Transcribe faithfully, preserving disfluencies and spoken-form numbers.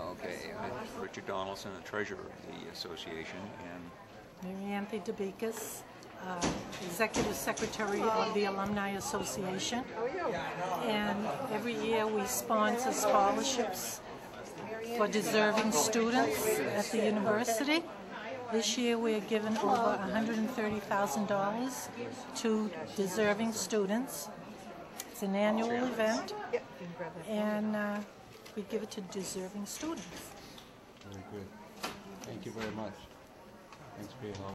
Okay, I'm Richard Donaldson, the treasurer of the association, and Mary Anthony DeBeekis, uh, Executive Secretary of the Alumni Association. And every year we sponsor scholarships for deserving students at the university. This year we are giving over one hundred thirty thousand dollars to deserving students. It's an annual event, and uh, we give it to deserving students. Very good. Thank you very much. Thanks for your help.